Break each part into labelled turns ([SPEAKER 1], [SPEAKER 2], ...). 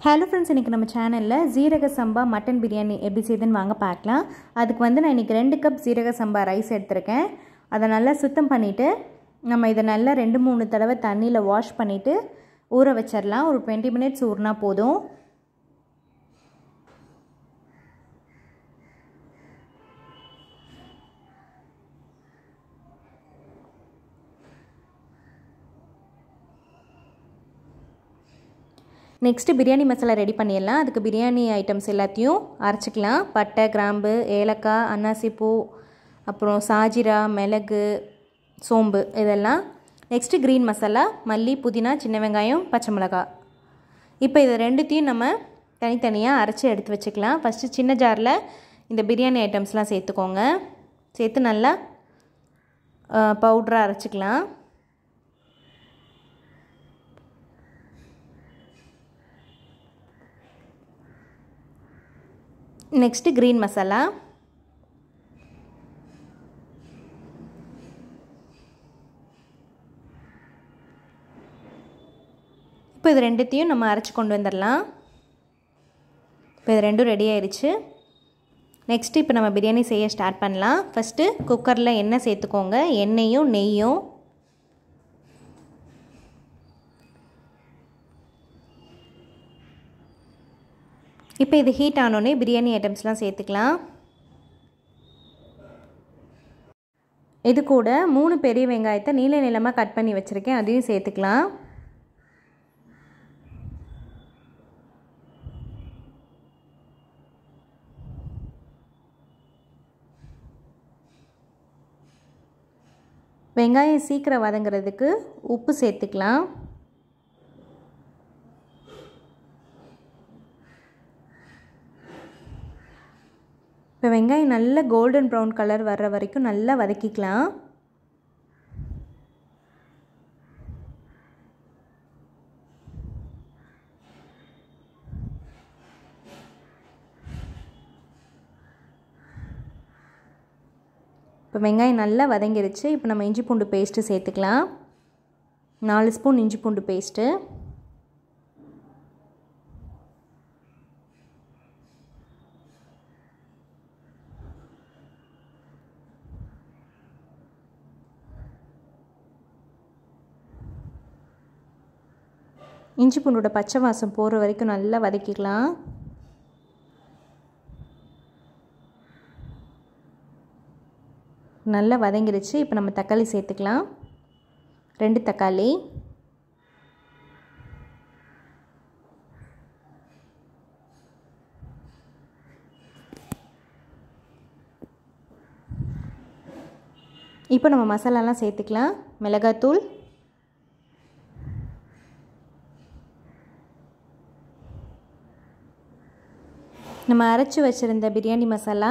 [SPEAKER 1] Hello friends, இன்றைக்கி நம்ம சேனலில் ஜீரக சம்பா மட்டன் பிரியாணி எப்படி செய்யுதுன்னு வாங்க பார்க்கலாம். அதுக்கு நான் இன்றைக்கி 2 கப் ஜீரக சம்பா ரைஸ் எடுத்திருக்கேன். அதை நல்லா சுத்தம் பண்ணிவிட்டு நம்ம இதை நல்லா 2-3 தடவை தண்ணியில் வாஷ் பண்ணிவிட்டு ஊற வச்சிடலாம். ஒரு 20 மினிட்ஸ் ஊறினா போதும். நெக்ஸ்ட்டு பிரியாணி மசாலா ரெடி பண்ணிடலாம். அதுக்கு பிரியாணி ஐட்டம்ஸ் எல்லாத்தையும் அரைச்சிக்கலாம். பட்டை, கிராம்பு, ஏலக்காய், அன்னாசிப்பூ, அப்புறம் சாஜிரா, மிளகு, சோம்பு இதெல்லாம். நெக்ஸ்ட்டு க்ரீன் மசாலா, மல்லி, புதினா, சின்ன வெங்காயம், பச்சை மிளகாய். இப்போ இதை ரெண்டுத்தையும் நம்ம தனித்தனியாக அரைச்சி எடுத்து வச்சுக்கலாம். ஃபஸ்ட்டு சின்ன ஜாரில் இந்த பிரியாணி ஐட்டம்ஸ்லாம் சேர்த்துக்கோங்க. சேர்த்து நல்லா பவுட்ராக அரைச்சிக்கலாம். நெக்ஸ்ட்டு க்ரீன் மசாலா, இப்போ இது ரெண்டுத்தையும் நம்ம அரைச்சி கொண்டு வந்துடலாம். இப்போ இது ரெண்டும் ரெடி ஆயிடுச்சு. நெக்ஸ்ட்டு இப்போ நம்ம பிரியாணி செய்ய ஸ்டார்ட் பண்ணலாம். ஃபஸ்ட்டு குக்கரில் எண்ணெய் சேர்த்துக்கோங்க. எண்ணெயும் நெய்யும். இப்போ இது ஹீட் ஆனோடனே பிரியாணி ஐட்டம்ஸ்லாம் சேர்த்துக்கலாம். இது கூட 3 பெரிய வெங்காயத்தை நீல நீளமாக கட் பண்ணி வச்சுருக்கேன், அதையும் சேர்த்துக்கலாம். வெங்காயம் சீக்கிரம் வதங்கிறதுக்கு உப்பு சேர்த்துக்கலாம். இப்போ வெங்காயம் நல்ல கோல்டன் ப்ரௌன் கலர் வர்ற வரைக்கும் நல்லா வதக்கிக்கலாம். இப்போ வெங்காயம் நல்லா வதங்கிருச்சு. இப்போ நம்ம இஞ்சி பூண்டு பேஸ்ட்டு சேர்த்துக்கலாம். 4 ஸ்பூன் இஞ்சி பூண்டு பேஸ்ட்டு. இஞ்சி பூண்டோட பச்சை வாசம் போகிற வரைக்கும் நல்லா வதக்கிக்கலாம். நல்லா வதங்கிடுச்சு. இப்போ நம்ம தக்காளி சேர்த்துக்கலாம். 2 தக்காளி. இப்போ நம்ம மசாலாலாம் சேர்த்துக்கலாம். மிளகாத்தூள், நம்ம அரைச்சி வச்சுருந்த பிரியாணி மசாலா,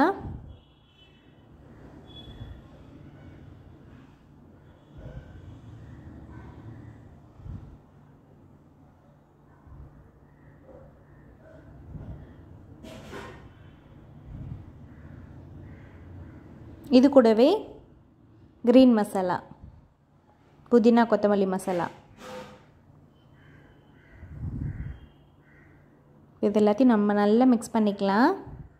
[SPEAKER 1] இது கூடவே க்ரீன் மசாலா, புதினா, கொத்தமல்லி மசாலா, இது எல்லாத்தையும் நம்ம நல்லா மிக்ஸ் பண்ணிக்கலாம்.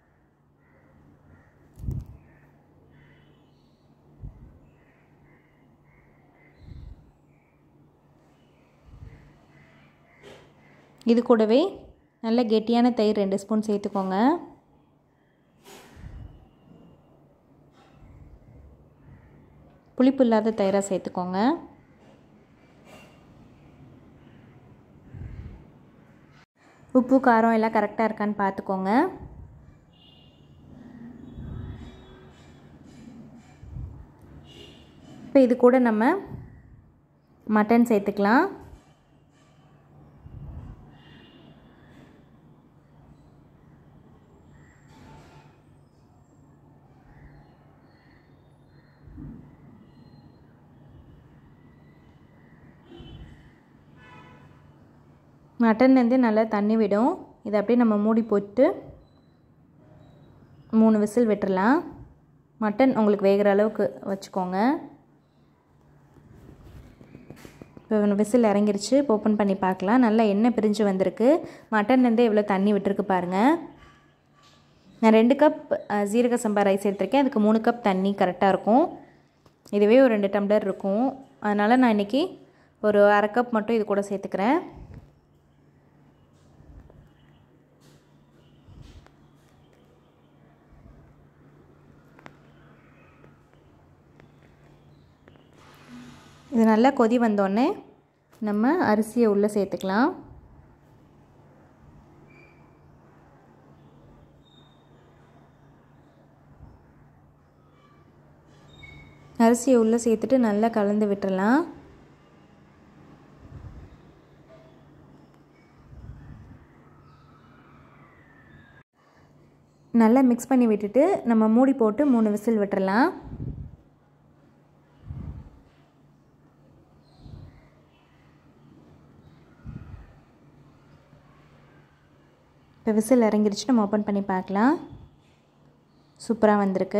[SPEAKER 1] இது கூடவே நல்ல கெட்டியான தயிர் 2 ஸ்பூன் சேர்த்துக்கோங்க. புளிப்பு இல்லாத தயிராக சேர்த்துக்கோங்க. உப்பு காரம் எல்லாம் கரெக்டாக இருக்கான்னு பார்த்துக்கோங்க. இப்போ இது கூட நம்ம மட்டன் சேர்த்துக்கலாம். மட்டன்லேருந்து நல்லா தண்ணி விடும். இதை அப்படியே நம்ம மூடி போட்டு 3 விசில் விட்டுறலாம். மட்டன் உங்களுக்கு வேகிற அளவுக்கு வச்சுக்கோங்க. இப்போ விசில் இறங்கிருச்சு. இப்போ ஓப்பன் பண்ணி பார்க்கலாம். நல்லா எண்ணெய் பிரிஞ்சு வந்திருக்கு. மட்டன்லேருந்தே எவ்வளோ தண்ணி விட்டுருக்கு பாருங்கள். நான் 2 கப் ஜீரக சம்பா ரைஸ் எடுத்திருக்கேன். அதுக்கு 3 கப் தண்ணி கரெக்டாக இருக்கும். இதுவே ஒரு 2 டம்ளர் இருக்கும். அதனால் நான் இன்றைக்கி ஒரு அரை கப் மட்டும் இது கூட சேர்த்துக்கிறேன். இது நல்லா கொதி வந்தோடனே நம்ம அரிசியை உள்ளே சேர்த்துக்கலாம். அரிசியை உள்ளே சேர்த்துட்டு நல்லா கலந்து விட்டுறலாம். நல்லா மிக்ஸ் பண்ணி விட்டுட்டு நம்ம மூடி போட்டு 3 விசில் விட்டுறலாம். இப்போ விசில் இறங்கிடுச்சு. நம்ம ஓப்பன் பண்ணி பார்க்கலாம். சூப்பராக வந்திருக்கு.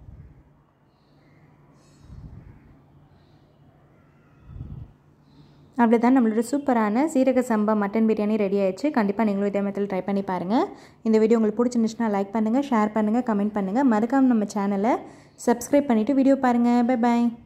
[SPEAKER 1] அப்படி தான் நம்மளோட சூப்பரான சீரக சம்பா மட்டன் பிரியாணி ரெடி ஆயிடுச்சு. கண்டிப்பாக நீங்களும் இதே மெத்தடில் ட்ரை பண்ணி பாருங்கள். இந்த வீடியோ உங்களுக்கு பிடிச்சிருந்துச்சுன்னா லைக் பண்ணுங்கள், ஷேர் பண்ணுங்கள், கமெண்ட் பண்ணுங்கள். மறக்காமல் நம்ம சேனலை சப்ஸ்கிரைப் பண்ணிவிட்டு வீடியோ பாருங்கள். பை பாய்.